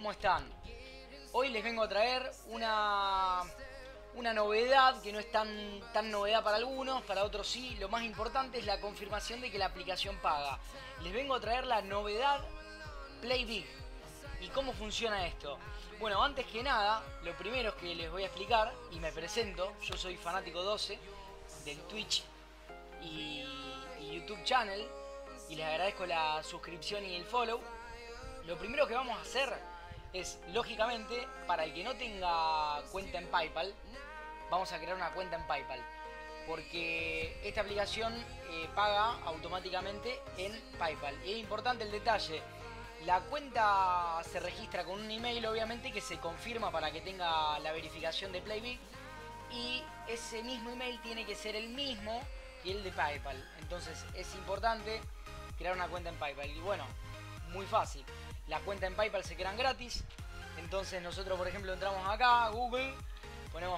¿cómo están? Hoy les vengo a traer una novedad que no es tan novedad para algunos, para otros sí. Lo más importante es la confirmación de que la aplicación paga. Les vengo a traer la novedad PlayBig. ¿Y cómo funciona esto? Bueno, antes que nada, lo primero es que les voy a explicar, y me presento, yo soy Fanático 12 del Twitch y YouTube Channel, y les agradezco la suscripción y el follow. Lo primero que vamos a hacer es, lógicamente, para el que no tenga cuenta en PayPal, vamos a crear una cuenta en PayPal, porque esta aplicación paga automáticamente en PayPal. Y es importante el detalle: la cuenta se registra con un email, obviamente, que se confirma para que tenga la verificación de PlayBig, y ese mismo email tiene que ser el mismo que el de PayPal. Entonces es importante crear una cuenta en PayPal. Y bueno, muy fácil. Las cuentas en PayPal se crean gratis. Entonces nosotros, por ejemplo, entramos acá a Google, ponemos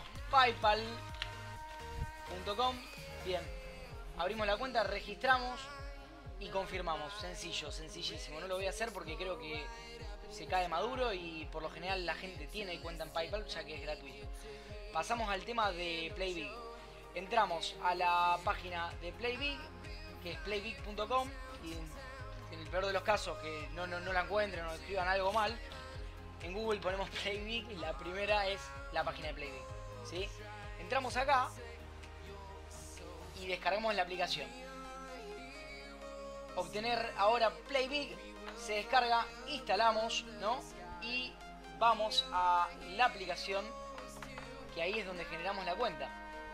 paypal.com, bien, abrimos la cuenta, registramos y confirmamos. Sencillo, sencillísimo. No lo voy a hacer porque creo que se cae maduro y por lo general la gente tiene cuenta en PayPal, ya que es gratuito. Pasamos al tema de PlayBig. Entramos a la página de PlayBig, que es playbig.com, y en el peor de los casos que no la encuentren o escriban algo mal, en Google ponemos PlayBig y la primera es la página de PlayBig, ¿sí? Entramos acá y descargamos la aplicación. Obtener ahora PlayBig, se descarga, instalamos, ¿no? Y vamos a la aplicación, que ahí es donde generamos la cuenta.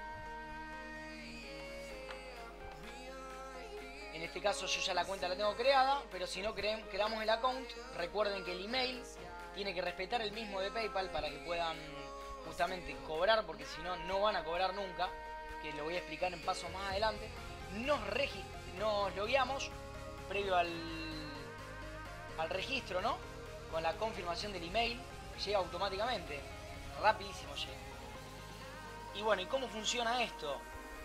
En este caso yo ya la cuenta la tengo creada, pero si no creamos el account, recuerden que el email tiene que respetar el mismo de PayPal para que puedan justamente cobrar, porque si no, no van a cobrar nunca, que lo voy a explicar en pasos más adelante. Nos logueamos previo al registro, ¿no? Con la confirmación del email, llega automáticamente, rapidísimo llega. Y bueno, ¿y cómo funciona esto?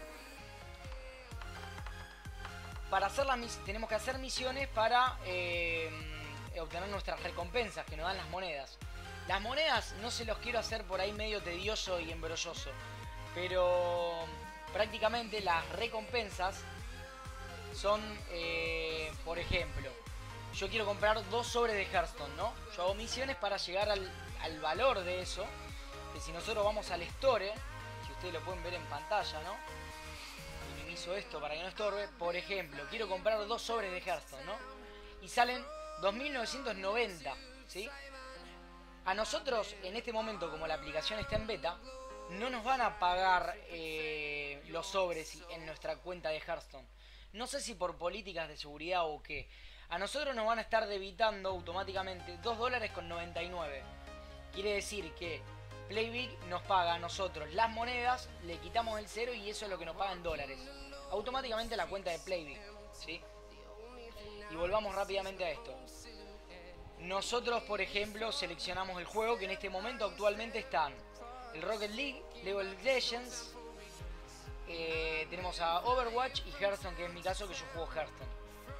Para hacer tenemos que hacer misiones para obtener nuestras recompensas que nos dan las monedas. Las monedas no se los quiero hacer por ahí medio tedioso y embrolloso, pero prácticamente las recompensas son, por ejemplo, yo quiero comprar 2 sobres de Hearthstone, ¿no? Yo hago misiones para llegar al valor de eso, que si nosotros vamos al Store, si ustedes lo pueden ver en pantalla, ¿no? Minimizo esto para que no estorbe. Por ejemplo, quiero comprar 2 sobres de Hearthstone, ¿no? Y salen 2.990, ¿sí? A nosotros, en este momento, como la aplicación está en beta, no nos van a pagar los sobres en nuestra cuenta de Hearthstone. No sé si por políticas de seguridad o qué. A nosotros nos van a estar debitando automáticamente $2.99. Quiere decir que PlayBig nos paga a nosotros las monedas, le quitamos el 0 y eso es lo que nos paga en dólares. Automáticamente la cuenta de PlayBig, ¿sí? Y volvamos rápidamente a esto. Nosotros, por ejemplo, seleccionamos el juego, que en este momento actualmente están el Rocket League, League of Legends, tenemos a Overwatch y Hearthstone, que es mi caso, que yo juego Hearthstone.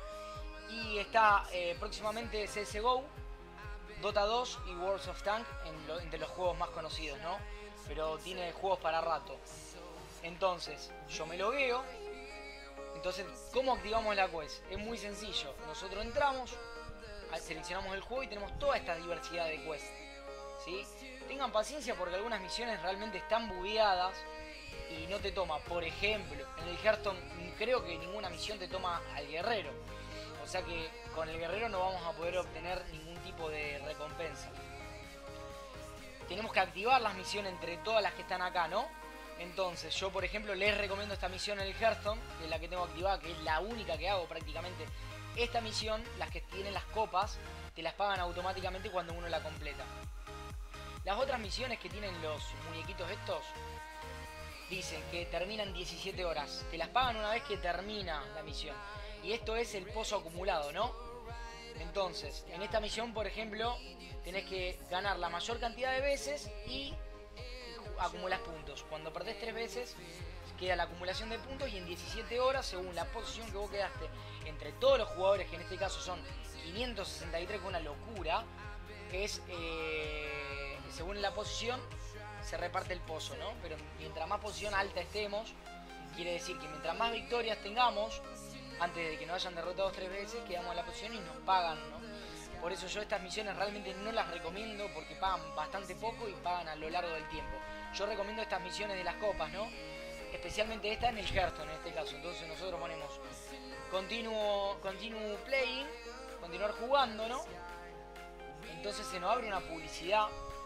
Y está próximamente CSGO, Dota 2 y World of Tanks entre los juegos más conocidos, ¿no? Pero tiene juegos para rato. Entonces, yo me logueo. Entonces, ¿cómo activamos la quest? Es muy sencillo. Nosotros entramos, seleccionamos el juego y tenemos toda esta diversidad de quests, ¿sí? Tengan paciencia porque algunas misiones realmente están bugueadas y no te toma. Por ejemplo, en el Hearthstone creo que ninguna misión te toma al guerrero. O sea que con el guerrero no vamos a poder obtener ningún tipo de recompensa. Tenemos que activar las misiones entre todas las que están acá, ¿no? Entonces yo, por ejemplo, les recomiendo esta misión en el Hearthstone, que es la que tengo activada, que es la única que hago prácticamente. Esta misión, las que tienen las copas, te las pagan automáticamente cuando uno la completa. Las otras misiones que tienen los muñequitos estos, dicen que terminan 17 horas. Te las pagan una vez que termina la misión. Y esto es el pozo acumulado, ¿no? Entonces, en esta misión, por ejemplo, tenés que ganar la mayor cantidad de veces y acumulas puntos. Cuando perdés 3 veces, queda la acumulación de puntos y en 17 horas, según la posición que vos quedaste entre todos los jugadores, que en este caso son 563, que es una locura, es, según la posición, se reparte el pozo, ¿no? Pero mientras más posición alta estemos, quiere decir que mientras más victorias tengamos, antes de que nos hayan derrotado 3 veces, quedamos en la posición y nos pagan, ¿no? Por eso yo estas misiones realmente no las recomiendo, porque pagan bastante poco y pagan a lo largo del tiempo. Yo recomiendo estas misiones de las copas, ¿no? Especialmente esta en el Hearthstone, en este caso. Entonces nosotros ponemos continue playing, continuar jugando, ¿no? Entonces se nos abre una publicidad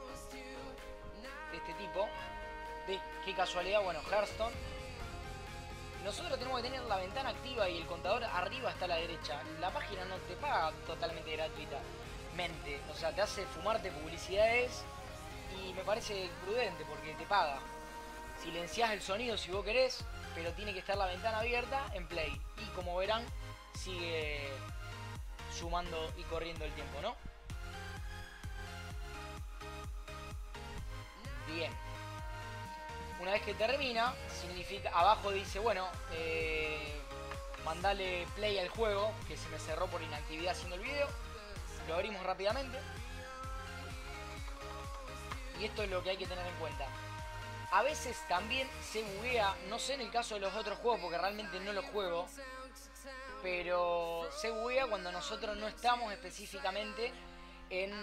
de este tipo. De qué casualidad, bueno, Hearthstone. Nosotros tenemos que tener la ventana activa y el contador arriba está a la derecha. La página no te paga totalmente gratuitamente. O sea, te hace fumarte publicidades y me parece prudente porque te paga. Silenciás el sonido si vos querés, pero tiene que estar la ventana abierta en play. Y como verán, sigue sumando y corriendo el tiempo, ¿no? Bien. Una vez que termina, significa, abajo dice, bueno, mandale play al juego, que se me cerró por inactividad haciendo el video. Lo abrimos rápidamente. Y esto es lo que hay que tener en cuenta. A veces también se buguea, no sé en el caso de los otros juegos porque realmente no los juego, pero se buguea cuando nosotros no estamos específicamente en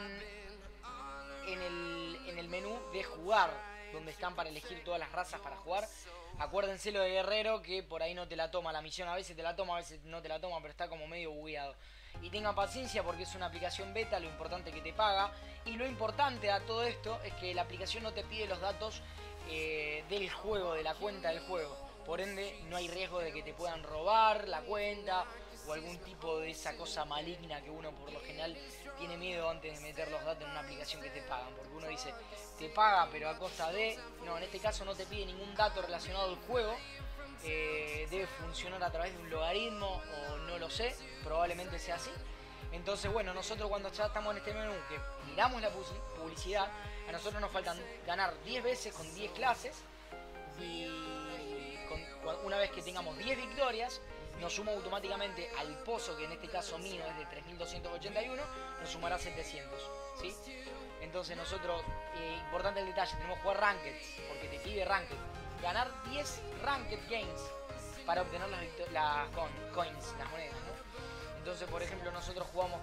el menú de jugar, donde están para elegir todas las razas para jugar. Acuérdense lo de guerrero, que por ahí no te la toma la misión, a veces te la toma, a veces no te la toma, pero está como medio bugueado. Y tengan paciencia porque es una aplicación beta, lo importante es que te paga. Y lo importante a todo esto es que la aplicación no te pide los datos del juego, de la cuenta del juego. Por ende, no hay riesgo de que te puedan robar la cuenta o algún tipo de esa cosa maligna que uno por lo general tiene miedo antes de meter los datos en una aplicación que te pagan. Porque uno dice, te paga pero a costa de... No, en este caso no te pide ningún dato relacionado al juego. Debe funcionar a través de un logaritmo o no lo sé, probablemente sea así. Entonces, bueno, nosotros cuando ya estamos en este menú que miramos la publicidad, a nosotros nos faltan ganar 10 veces con 10 clases y una vez que tengamos 10 victorias, nos suma automáticamente al pozo, que en este caso mío es de 3281, nos sumará 700, ¿sí? Entonces nosotros, importante el detalle, tenemos que jugar Ranked, porque te pide Ranked. Ganar 10 Ranked Games para obtener las coins, las monedas, ¿no? Entonces, por ejemplo, nosotros jugamos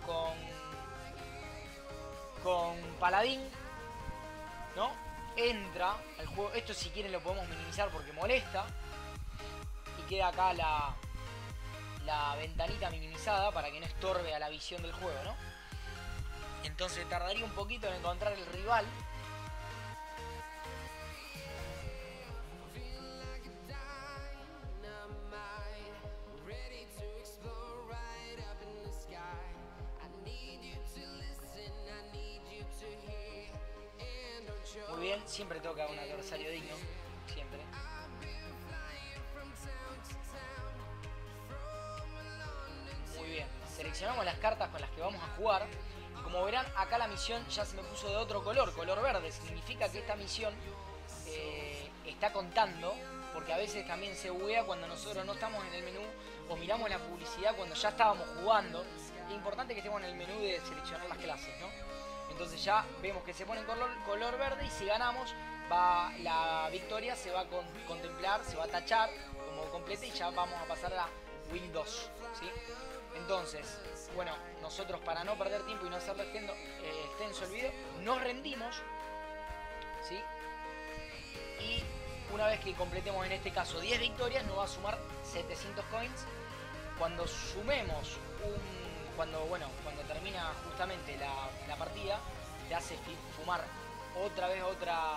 con Paladín, ¿no? Entra al juego, esto si quieren lo podemos minimizar porque molesta. Y queda acá la ventanita minimizada para que no estorbe a la visión del juego, ¿no? Entonces tardaría un poquito en encontrar el rival. Muy bien, siempre toca un adversario digno, siempre. Muy bien, seleccionamos las cartas con las que vamos a jugar. Y como verán, acá la misión ya se me puso de otro color, color verde. Significa que esta misión está contando, porque a veces también se buguea cuando nosotros no estamos en el menú o miramos la publicidad cuando ya estábamos jugando. Es importante que estemos en el menú de seleccionar las clases, ¿no? Entonces ya vemos que se pone en color verde y si ganamos, la victoria se va a contemplar, se va a tachar como completa y ya vamos a pasar a Win 2, ¿sí? Entonces, bueno, nosotros para no perder tiempo y no hacerlo extenso el video, nos rendimos, ¿sí? Y una vez que completemos en este caso 10 victorias, nos va a sumar 700 coins. Cuando sumemos cuando termina justamente la partida, te hace fumar otra vez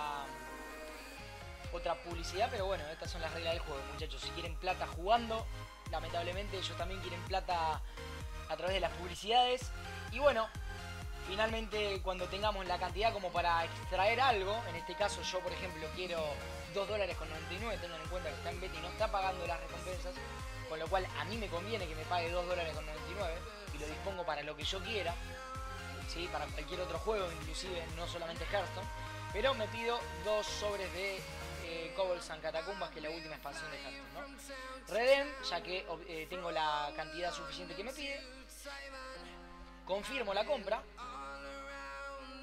otra publicidad, pero bueno, estas son las reglas del juego, muchachos. Si quieren plata jugando, lamentablemente ellos también quieren plata a través de las publicidades. Y bueno, finalmente cuando tengamos la cantidad como para extraer algo, en este caso yo por ejemplo quiero $2.99, tengan en cuenta que está en beta y no está pagando las recompensas, con lo cual a mí me conviene que me pague $2.99 y lo dispongo para lo que yo quiera, ¿sí? Para cualquier otro juego, inclusive no solamente Hearthstone, pero me pido 2 sobres de Kobolds and Catacumbas, que es la última expansión de Hearthstone, ¿no? Redem, ya que tengo la cantidad suficiente que me pide. Confirmo la compra.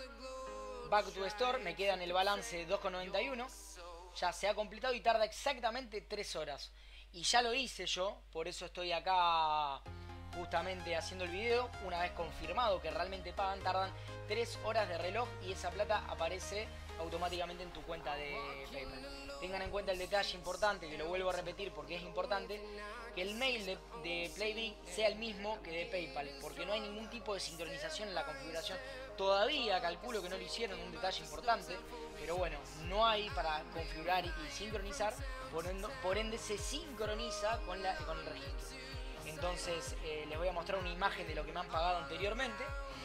Back to Store, me queda en el balance 2,91. Ya se ha completado y tarda exactamente 3 horas. Y ya lo hice yo, por eso estoy acá justamente haciendo el video. Una vez confirmado que realmente pagan, tardan 3 horas de reloj y esa plata aparece automáticamente en tu cuenta de PayPal. Tengan en cuenta el detalle importante, que lo vuelvo a repetir porque es importante, que el mail de Playbig sea el mismo que de PayPal, porque no hay ningún tipo de sincronización en la configuración. Todavía calculo que no lo hicieron, un detalle importante, pero bueno, no hay para configurar y sincronizar, por ende se sincroniza con el registro. Entonces les voy a mostrar una imagen de lo que me han pagado anteriormente,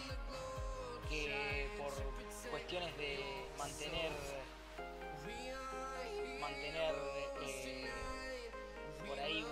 que por cuestiones de mantener por ahí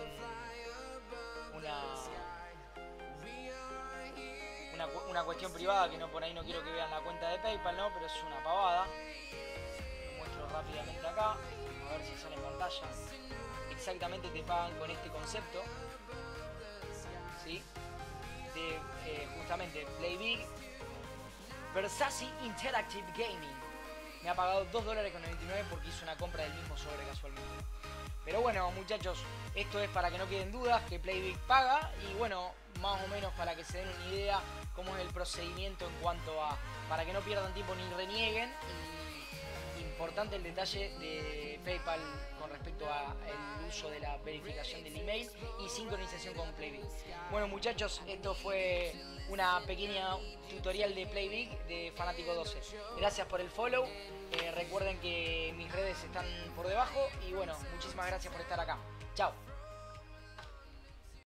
una cuestión privada, que no, por ahí no quiero que vean la cuenta de PayPal, ¿no? Pero es una pavada. Lo muestro rápidamente acá, a ver si sale en pantalla. Exactamente te pagan con este concepto, ¿sí? De justamente Playbig Versace Interactive Gaming. Me ha pagado $2.99 porque hizo una compra del mismo sobre casualmente. Pero bueno, muchachos, esto es para que no queden dudas, que Playbig paga, y bueno, más o menos para que se den una idea cómo es el procedimiento en cuanto a, para que no pierdan tiempo ni renieguen. Y importante el detalle de PayPal con respecto al uso de la verificación del email y sincronización con Playbig. Bueno, muchachos, esto fue una pequeña tutorial de Playbig de Fanático 12. Gracias por el follow. Recuerden que mis redes están por debajo y bueno, muchísimas gracias por estar acá. Chao.